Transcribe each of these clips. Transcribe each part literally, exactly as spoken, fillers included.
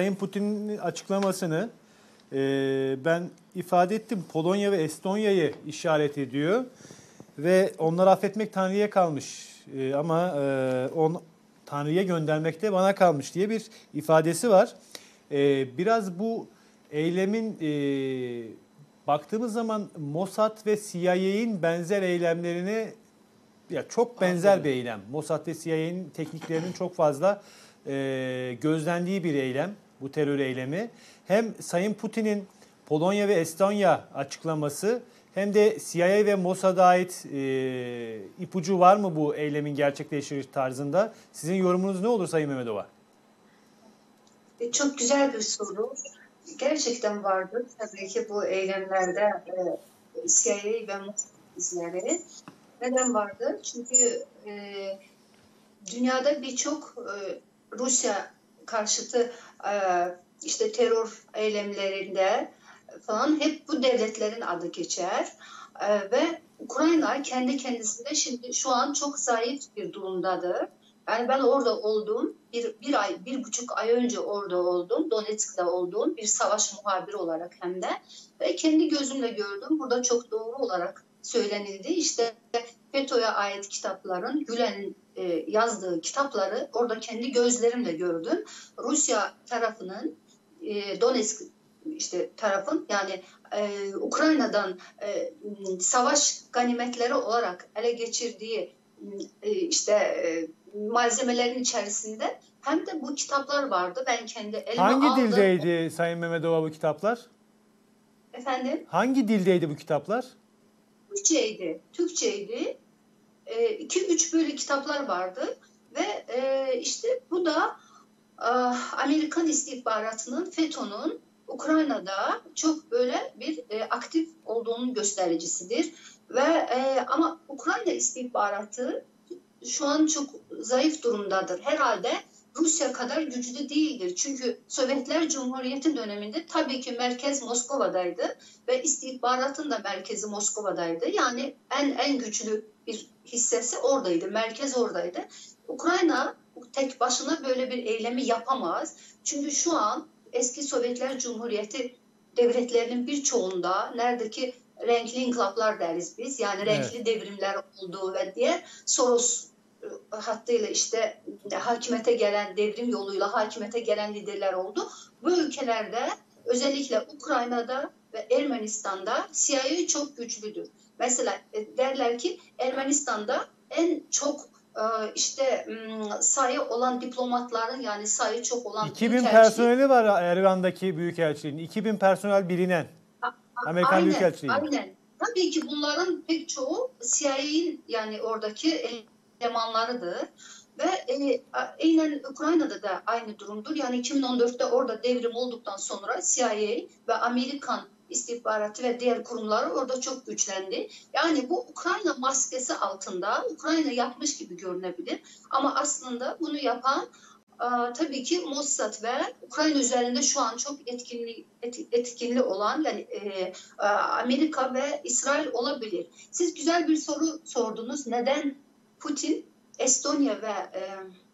Sayın Putin'in açıklamasını e, ben ifade ettim. Polonya ve Estonya'yı işaret ediyor ve onları affetmek Tanrı'ya kalmış e, ama e, on, Tanrı'ya göndermek de bana kalmış diye bir ifadesi var. E, biraz bu eylemin e, baktığımız zaman Mossad ve C I A'nin benzer eylemlerine ya çok benzer bir eylem. Mossad ve C I A'nin tekniklerinin çok fazla e, gözlendiği bir eylem. Bu terör eylemi. Hem Sayın Putin'in Polonya ve Estonya açıklaması hem de C I A ve Mossad'a ait e, ipucu var mı bu eylemin gerçekleşir tarzında? Sizin yorumunuz ne olur Sayın Mehmetova? Çok güzel bir soru. Gerçekten vardır. Tabii ki bu eylemlerde e, C I A ve Mossad izleri. Neden vardır? Çünkü e, dünyada birçok e, Rusya karşıtı e, işte terör eylemlerinde falan hep bu devletlerin adı geçer. E, ve Ukrayna kendi kendisinde şimdi şu an çok zayıf bir durumdadır. Yani ben orada oldum, bir, bir ay, bir buçuk ay önce orada oldum, Donetsk'te oldum, bir savaş muhabiri olarak hem de. Ve kendi gözümle gördüm, burada çok doğru olarak söylenildi. İşte FETÖ'ye ait kitapların, Gülen'in e, yazdığı kitapları orada kendi gözlerimle gördüm. Rusya tarafının, e, Donetsk işte tarafın yani e, Ukrayna'dan e, savaş ganimetleri olarak ele geçirdiği e, işte e, malzemelerin içerisinde hem de bu kitaplar vardı. Ben kendi elime Hangi aldım. Hangi dildeydi Sayın Mehmetova bu kitaplar? Efendim? Hangi dildeydi bu kitaplar? Türkçeydi. Türkçeydi. iki üç böyle kitaplar vardı ve e, işte bu da e, Amerikan istihbaratının, FETÖ'nün Ukrayna'da çok böyle bir e, aktif olduğunun göstericisidir ve e, ama Ukrayna istihbaratı şu an çok zayıf durumdadır. Herhalde Rusya kadar güçlü değildir. Çünkü Sovyetler Cumhuriyeti döneminde tabii ki merkez Moskova'daydı ve istihbaratın da merkezi Moskova'daydı. Yani en en güçlü bir hissesi oradaydı, merkez oradaydı. Ukrayna tek başına böyle bir eylemi yapamaz. Çünkü şu an eski Sovyetler Cumhuriyeti devletlerinin birçoğunda neredeki renkli inkılaplar deriz biz. Yani renkli evet. devrimler olduğu ve diğer Soros hattıyla işte hakimiyete gelen, devrim yoluyla hakimiyete gelen liderler oldu. Bu ülkelerde özellikle Ukrayna'da ve Ermenistan'da C I A çok güçlüdür. Mesela derler ki Ermenistan'da en çok işte sayı olan diplomatların yani sayı çok olan iki bin personeli var Erivan'daki büyükelçiliğin. iki bin personel bilinen. Amerikan aynen, büyükelçiliği. Aynen. Tabii ki bunların pek çoğu C I A'nin yani oradaki elemanlarıdır. Ve e, aynen Ukrayna'da da aynı durumdur. Yani iki bin on dörtte orada devrim olduktan sonra C I A ve Amerikan istihbaratı ve diğer kurumları orada çok güçlendi. Yani bu Ukrayna maskesi altında Ukrayna yapmış gibi görünebilir. Ama aslında bunu yapan e, tabii ki Mossad ve Ukrayna üzerinde şu an çok etkinli et, etkinli olan yani e, e, Amerika ve İsrail olabilir. Siz güzel bir soru sordunuz. Neden Putin Estonya ve e,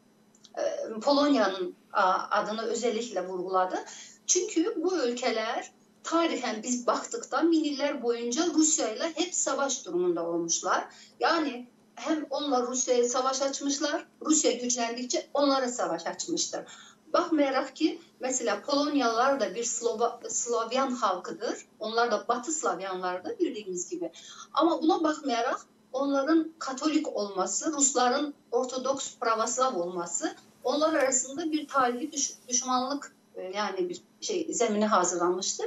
e, Polonya'nın adını özellikle vurguladı? Çünkü bu ülkeler tarihen biz baktıkta miniller boyunca Rusya ile hep savaş durumunda olmuşlar. Yani hem onlar Rusya'ya savaş açmışlar, Rusya güçlendikçe onlara savaş açmıştır. Bakmayarak ki mesela Polonyalılar da bir Slova, Slavyan halkıdır. Onlar da Batı Slavyanlardır bildiğimiz gibi. Ama buna bakmayarak onların Katolik olması, Rusların Ortodoks Pravoslav olması onlar arasında bir tarihi düş, düşmanlık yani bir şey zemini hazırlanmıştır.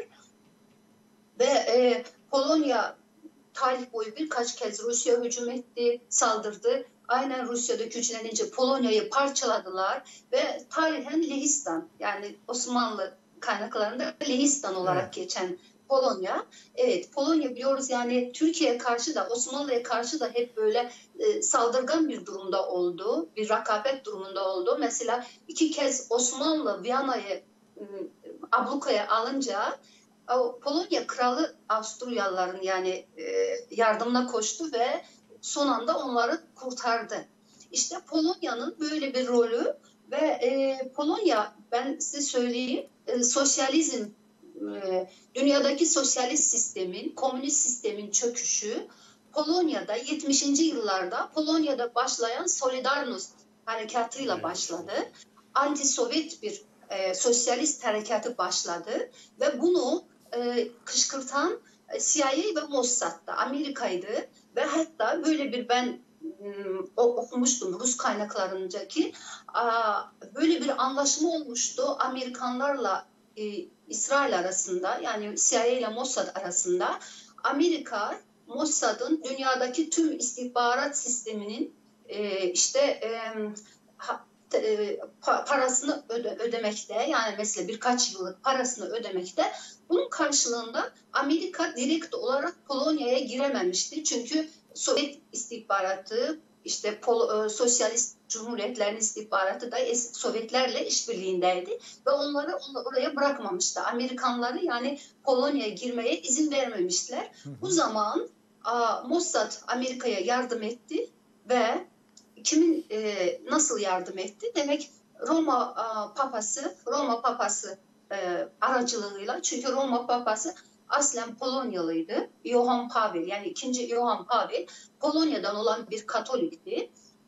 Ve e, Polonya tarih boyu birkaç kez Rusya hücum etti, saldırdı. Aynen Rusya'da güçlenince Polonya'yı parçaladılar ve tarihen Lehistan yani Osmanlı kaynaklarında Lehistan olarak evet. geçen Polonya. Evet Polonya biliyoruz yani Türkiye'ye karşı da Osmanlı'ya karşı da hep böyle e, saldırgan bir durumda oldu. Bir rakabet durumunda oldu. Mesela iki kez Osmanlı Viyana'yı e, ablukaya alınca Polonya kralı Avusturyalıların yani e, yardımına koştu ve son anda onları kurtardı. İşte Polonya'nın böyle bir rolü ve e, Polonya ben size söyleyeyim, e, sosyalizm, e, dünyadaki sosyalist sistemin, komünist sistemin çöküşü Polonya'da yetmişinci yıllarda Polonya'da başlayan Solidarność harekatıyla Evet. başladı. Anti-Sovyet bir e, sosyalist harekatı başladı ve bunu e, kışkırtan e, C I A ve Mossad'da Amerika'ydı ve hatta böyle bir ben m, okumuştum Rus kaynaklarınca ki a, böyle bir anlaşma olmuştu Amerikanlarla e, İsrail arasında, yani C I A ile Mossad arasında. Amerika Mossad'ın dünyadaki tüm istihbarat sisteminin e, işte e, ha, e, parasını öde, ödemekte, yani mesela birkaç yıllık parasını ödemekte. Bunun karşılığında Amerika direkt olarak Polonya'ya girememişti. Çünkü Sovyet istihbaratı, işte Pol, e, sosyalist cumhuriyetlerin istihbaratı da es, Sovyetlerle işbirliğindeydi ve onları oraya bırakmamıştı. Amerikanları yani Polonya'ya girmeye izin vermemişler. Hı hı. Bu zaman a, Mossad Amerika'ya yardım etti ve kimin e, nasıl yardım etti? Demek Roma a, Papası, Roma Papası e, aracılığıyla, çünkü Roma Papası aslen Polonyalıydı. Johann Pavel, yani ikinci Johann Pavel Polonya'dan olan bir Katolikti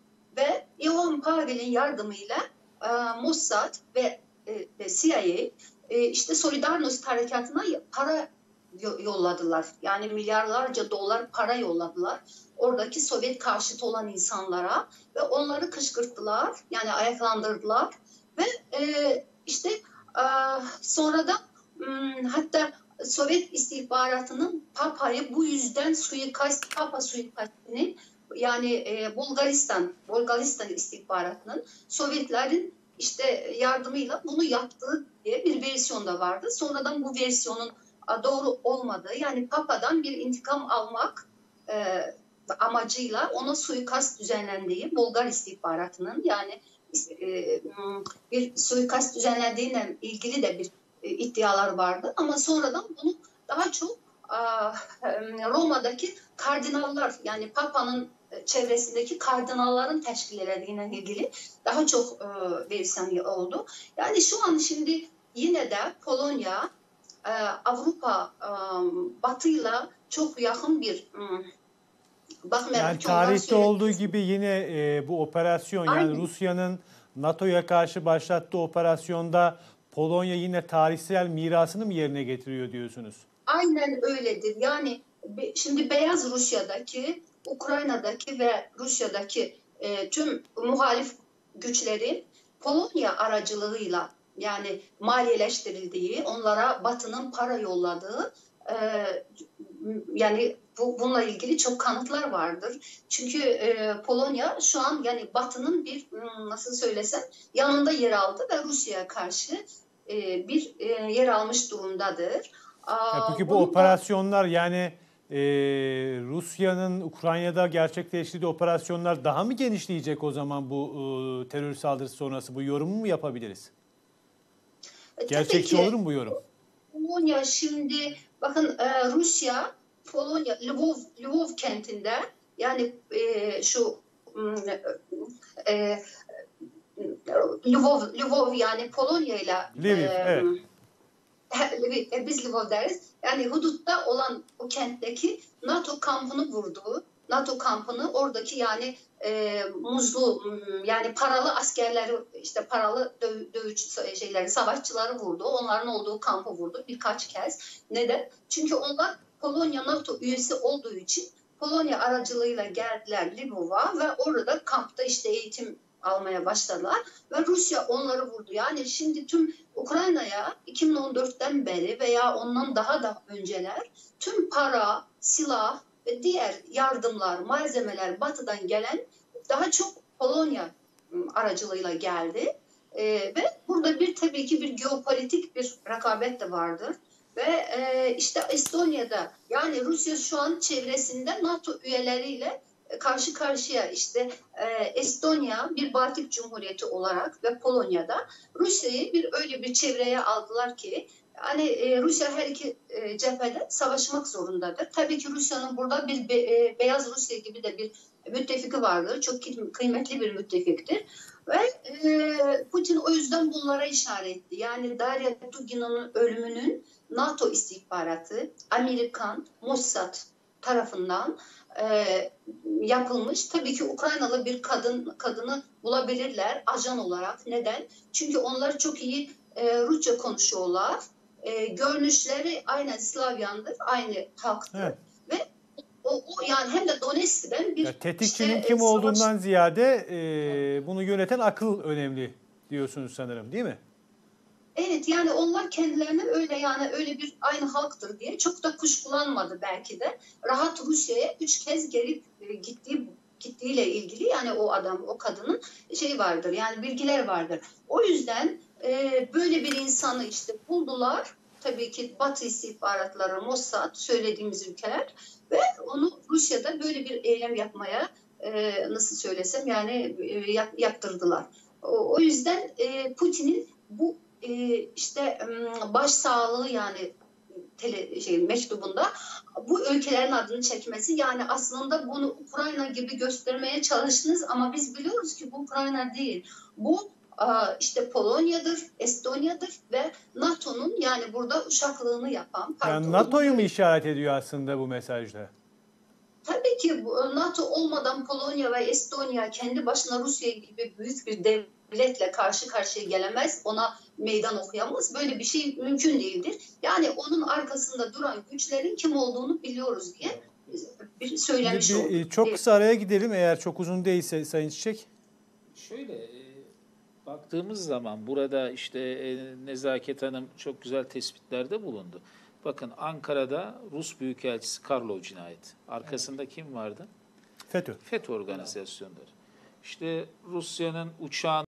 ve Johann Pavel'in yardımıyla e, Mossad ve e, C I A e, işte Solidarność harekatına para yolladılar. Yani milyarlarca dolar para yolladılar oradaki Sovyet karşıtı olan insanlara ve onları kışkırttılar, yani ayaklandırdılar ve e, işte e, sonra da m, hatta Sovyet istihbaratının Papa'yı bu yüzden suikast, Papa suikastini, yani e, Bulgaristan, Bulgaristan istihbaratının Sovyetlerin işte yardımıyla bunu yaptığı diye bir versiyon da vardı. Sonradan bu versiyonun doğru olmadığı, yani Papa'dan bir intikam almak e, amacıyla ona suikast düzenlendiği, Bulgar istihbaratının yani e, bir suikast düzenlendiğine ilgili de bir e, iddialar vardı. Ama sonradan bunu daha çok e, Roma'daki kardinallar, yani Papa'nın çevresindeki kardinalların teşkil edildiğine ilgili daha çok e, versiyon oldu. Yani şu an şimdi yine de Polonya e, Avrupa e, Batı'yla çok yakın bir bakmayarak Yani ki onlar tarihte söyledi. olduğu gibi yine e, bu operasyon, yani Aynen. Rusya'nın NATO'ya karşı başlattığı operasyonda Polonya yine tarihsel mirasını mı yerine getiriyor diyorsunuz? Aynen öyledir. Yani be, şimdi Beyaz Rusya'daki, Ukrayna'daki ve Rusya'daki e, tüm muhalif güçlerin Polonya aracılığıyla, yani maliyeleştirildiği, onlara Batı'nın para yolladığı, e, yani bu, bununla ilgili çok kanıtlar vardır. Çünkü e, Polonya şu an yani Batı'nın bir, nasıl söylesem, yanında yer aldı ve Rusya'ya karşı e, bir e, yer almış durumdadır. Ya Aa, peki bu bunu da operasyonlar, yani e, Rusya'nın Ukrayna'da gerçekleştirdiği operasyonlar daha mı genişleyecek o zaman bu e, terör saldırısı sonrası, bu yorumu mu yapabiliriz? e, tabii Gerçekçi olur ki mu bu yorum? Polonya şimdi bakın, e, Rusya Polonya Lvov, Lvov kentinde, yani e, şu e, Lvov, Lvov yani Polonya ile Lviv, evet. e, biz Lvov deriz. Yani hudutta olan o kentteki NATO kampını vurdu. NATO kampını, oradaki yani e, muzlu, yani paralı askerleri, işte paralı dö dövüş şeyleri, savaşçıları vurdu. Onların olduğu kampı vurdu birkaç kez. Neden? Çünkü onlar Polonya NATO üyesi olduğu için Polonya aracılığıyla geldiler Lvov'a ve orada kampta işte eğitim almaya başladılar ve Rusya onları vurdu. Yani şimdi tüm Ukrayna'ya iki bin on dörtten beri veya ondan daha da önceler tüm para, silah ve diğer yardımlar, malzemeler Batı'dan gelen daha çok Polonya aracılığıyla geldi. Ee, ve burada bir tabii ki bir geopolitik bir rekabet de vardır. Ve e, işte Estonya'da, yani Rusya şu an çevresinde NATO üyeleriyle karşı karşıya, işte e, Estonya bir Baltık Cumhuriyeti olarak ve Polonya'da Rusya'yı bir öyle bir çevreye aldılar ki hani e, Rusya her iki e, cephede savaşmak zorundadır. Tabii ki Rusya'nın burada bir be, e, Beyaz Rusya gibi de bir müttefiki vardır. Çok kıymetli bir müttefiktir. Ve e, Putin o yüzden bunlara işaretti. Yani Darya Dugina'nın ölümünün NATO istihbaratı, Amerikan, Mossad tarafından e, yapılmış. Tabii ki Ukraynalı bir kadın kadını bulabilirler ajan olarak. Neden? Çünkü onlar çok iyi e, Rusça konuşuyorlar. E, görünüşleri aynen Slavyandır, aynı halktır. Evet. Ve o, o yani hem de Donetsk'ten bir Ya tetikçinin işte, kim e, savaş- olduğundan ziyade e, bunu yöneten akıl önemli diyorsunuz sanırım, değil mi? Evet, yani onlar kendilerine öyle yani öyle bir aynı halktır diye çok da kuşkulanmadı belki de. Rahat Rusya'ya üç kez gelip e, gittiği gittiğiyle ilgili yani o adam o kadının şey vardır yani bilgiler vardır. O yüzden e, böyle bir insanı işte buldular. Tabii ki Batı istihbaratları, Mossad söylediğimiz ülkeler ve onu Rusya'da böyle bir eylem yapmaya e, nasıl söylesem yani e, yap, yaptırdılar. O, o yüzden e, Putin'in bu e, işte baş sağlığı yani tele, şey, mektubunda bu ülkelerin adını çekmesi yani aslında bunu Ukrayna gibi göstermeye çalıştınız ama biz biliyoruz ki bu Ukrayna değil. Bu işte Polonya'dır, Estonya'dır ve NATO'nun yani burada uşaklığını yapan. Yani NATO'yu mu işaret ediyor aslında bu mesajda? Tabii ki NATO olmadan Polonya ve Estonya kendi başına Rusya gibi büyük bir devletle karşı karşıya gelemez. Ona meydan okuyamaz. Böyle bir şey mümkün değildir. Yani onun arkasında duran güçlerin kim olduğunu biliyoruz diye bir söylemiş Şimdi bir, olduk. çok kısa araya gidelim eğer çok uzun değilse Sayın Çiçek. Şöyle e, baktığımız zaman burada işte e, Nezaket Hanım çok güzel tespitlerde bulundu. Bakın Ankara'da Rus Büyükelçisi Karlov cinayeti. Arkasında kim vardı? FETÖ. FETÖ organizasyonları. İşte Rusya'nın uçağın